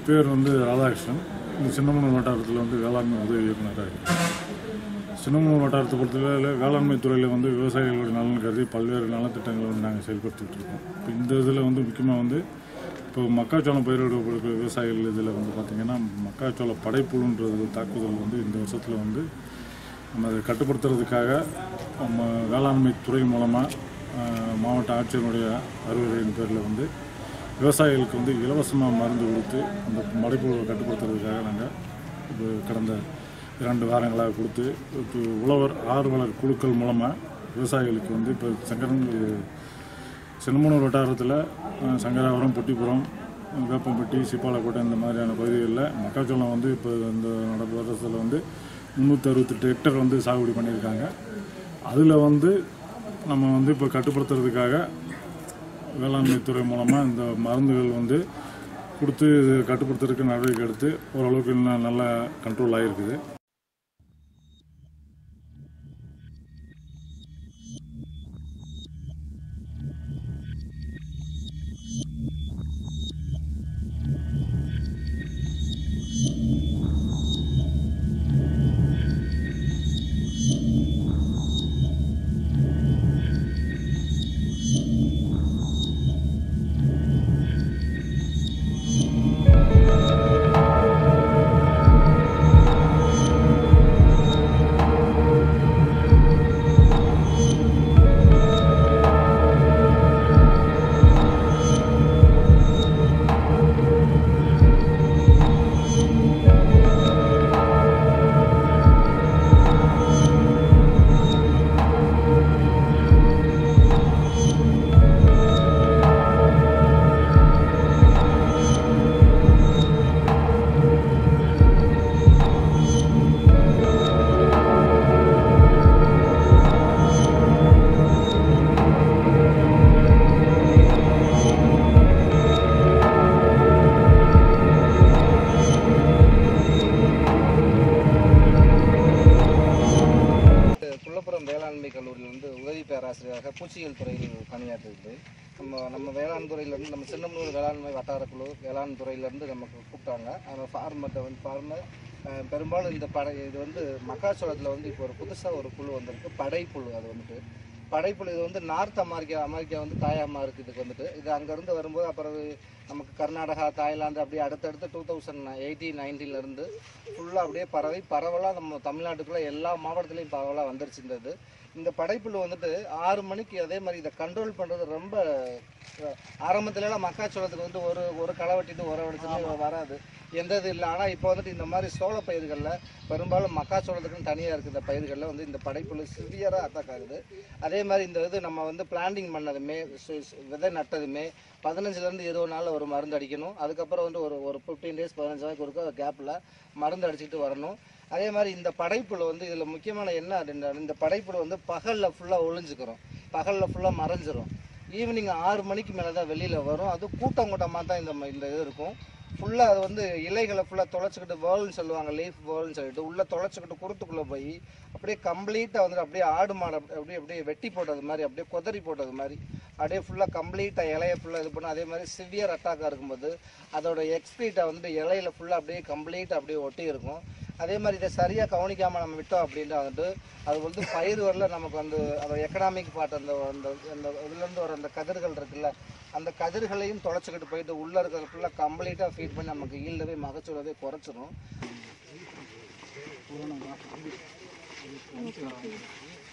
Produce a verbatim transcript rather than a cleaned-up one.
பேர் வந்து ராதாகிருஷ்ணன். இந்த சின்னமனூர் வட்டாரத்தில் வந்து வேளாண்மை உதவி இயக்குநராக இருக்கேன். சின்னமனூர் வட்டாரத்தை பொறுத்தவரையில் வேளாண்மை துறையில் வந்து விவசாயிகளுடைய நலன் கருதி பல்வேறு நலத்திட்டங்களை வந்து நாங்கள் செயல்படுத்திகிட்டு இருக்கோம். இப்போ இந்த இதில் வந்து முக்கியமாக வந்து இப்போ மக்காச்சோளம் பயிரிடக்கூடிய விவசாயிகள் இதில் வந்து பார்த்திங்கன்னா மக்காச்சோள படைப்புழுன்றது தாக்குதல் வந்து இந்த வருஷத்தில் வந்து நம்ம அதை கட்டுப்படுத்துறதுக்காக நம்ம வேளாண்மை துறை மூலமாக மாவட்ட ஆட்சியருடைய அறிவுரையின் பேரில் வந்து விவசாயிகளுக்கு வந்து இலவசமாக மருந்து கொடுத்து அந்த மடைப்புழுவை கட்டுப்படுத்துறதுக்காக நாங்கள் இப்போ கடந்த இரண்டு வாரங்களாக கொடுத்து இப்போ உழவர் ஆர்வலர் குழுக்கள் மூலமாக விவசாயிகளுக்கு வந்து இப்போ சங்கரன் சின்னமனூர் வட்டாரத்தில் சங்கராபுரம், பொட்டிப்புறம், வேப்பம்பட்டி, சிப்பாலக்கோட்டை இந்த மாதிரியான பகுதிகளில் மக்காச்சோளம் வந்து இப்போ இந்த நடப்பு வருஷத்தில் வந்து முந்நூற்றி அறுபத்தெட்டு ஹெக்டர் வந்து சாகுபடி பண்ணியிருக்காங்க. அதில் வந்து நம்ம வந்து இப்போ கட்டுப்படுத்துறதுக்காக வேளாண்மை துறை மூலமாக இந்த மருந்துகள் வந்து கொடுத்து கட்டுப்படுத்துறதுக்கு நடவடிக்கை எடுத்து ஓரளவுக்கு இன்னும் நல்லா கண்ட்ரோல் ஆகிருக்குது. வேளாண்மை கல்லூரியில் வந்து உதவி பேராசிரியராக பூச்சியியல் துறையில் பணியாற்றுது. நம்ம நம்ம வேளாண் துறையிலேருந்து நம்ம சின்னமனூர் வேளாண்மை வட்டாரக்குழு வேளாண் துறையிலேருந்து நமக்கு கூப்பிட்டாங்க. அந்த ஃபார்மர்கிட்ட வந்து ஃபார்மர் பெரும்பாலும் இந்த படை இது வந்து மக்காச்சோளத்தில் வந்து இப்போ ஒரு புதுசாக ஒரு புழு வந்திருக்கு, படைப்புழு. அது வந்துட்டு படைப்புழு இது வந்து நார்த் அமெரிக்கா அமெரிக்கா வந்து தாயமாக இருக்குது. இதுக்கு வந்துட்டு இது அங்கேருந்து வரும்போது அப்புறம் நமக்கு கர்நாடகா, தாய்லாந்து அப்படியே அடுத்தடுத்து டூ தௌசண்ட் எயிட்டீன் நைன்டீன்லேருந்து ஃபுல்லாக அப்படியே பரவி பரவலாக நம்ம தமிழ்நாட்டுக்குள்ளே எல்லா மாவட்டத்துலேயும் பரவலாக வந்துருச்சு. இந்த இது இந்த படைப்புழு வந்துட்டு ஆறு மணிக்கு அதே மாதிரி இதை கண்ட்ரோல் பண்ணுறது ரொம்ப ஆரம்பத்துலலாம் மக்காச்சோளத்துக்கு வந்து ஒரு ஒரு களை வெட்டிட்டு உரம் அடிச்சுட்டு வராது, எந்த இது இல்லை. ஆனால் இப்போ வந்துட்டு இந்த மாதிரி சோள பயிர்களில் பெரும்பாலும் மக்காச்சோளத்துக்குன்னு தனியாக இருக்குது இந்த பயிர்களில் வந்து இந்த படைப்புழு சிவியராக அட்டாக் ஆகுது. அதே மாதிரி இந்த இது நம்ம வந்து பிளான்டிங் பண்ணதுமே விதை நட்டதுமே பதினஞ்சுலேருந்து இருபது நாளில் ஒரு மருந்து அடிக்கணும். அதுக்கப்புறம் வந்து ஒரு ஒரு ஃபிஃப்டீன் டேஸ் பதினஞ்சு நாளைக்கு ஒருக்க கேப்பில் மருந்து அடிச்சுட்டு வரணும். அதே மாதிரி இந்த படைப்புழு வந்து இதில் முக்கியமான என்ன அப்படின்னா இந்த படைப்புழு வந்து பகலில் ஃபுல்லாக ஒளிஞ்சுக்கிறோம், பகலில் ஃபுல்லாக மறைஞ்சிரும். ஈவினிங் ஆறு மணிக்கு மேலே தான் வெளியில் வரும். அது கூட்டம் கூட்டமாக தான் இந்த இந்த இது இருக்கும். ஃபுல்லாக அது வந்து இலைகளை ஃபுல்லாக தொலைச்சிக்கிட்டு வேர்ல்னு சொல்லுவாங்க, லீஃப் வேர்ல்னு சொல்லிட்டு உள்ளே தொலைச்சிக்கிட்டு குருத்துக்குள்ளே போய் அப்படியே கம்ப்ளீட்டாக வந்துட்டு அப்படியே ஆடு மாடு அப்படியே அப்படியே வெட்டி போட்டது மாதிரி அப்படியே கொதறி போட்டது மாதிரி அப்படியே ஃபுல்லாக கம்ப்ளீட்டாக இலையை ஃபுல்லாக இது பண்ண. அதே மாதிரி சிவியர் அட்டாக்காக இருக்கும்போது அதோட எக்ஸ்பீட்டை வந்துட்டு இலையில ஃபுல்லாக அப்படியே கம்ப்ளீட்டாக அப்படியே ஒட்டி இருக்கும். அதே மாதிரி இதை சரியாக கவனிக்காமல் நம்ம விட்டோம் அப்படின்னா வந்துட்டு அது வந்து பயிர் வரல நமக்கு வந்து அதோட எக்கனாமிக் பார்ட் அந்த அந்த அந்த இதுலேருந்து வர அந்த கதிர்கள் இருக்குல்ல, அந்த கதிர்களையும் தொலைச்சிக்கிட்டு போயிட்டு உள்ளே இருக்கிறது ஃபுல்லாக கம்ப்ளீட்டாக ஃபீட் பண்ணி நமக்கு ஈல்டவே மகச்சூலவே குறைச்சிடும்.